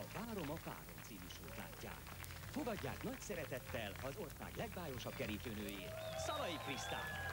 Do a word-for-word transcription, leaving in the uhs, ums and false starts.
Várom a párom című sót látják. Fogadják nagy szeretettel az ország legbájosabb kerítőnőjét, Szalai Krisztát!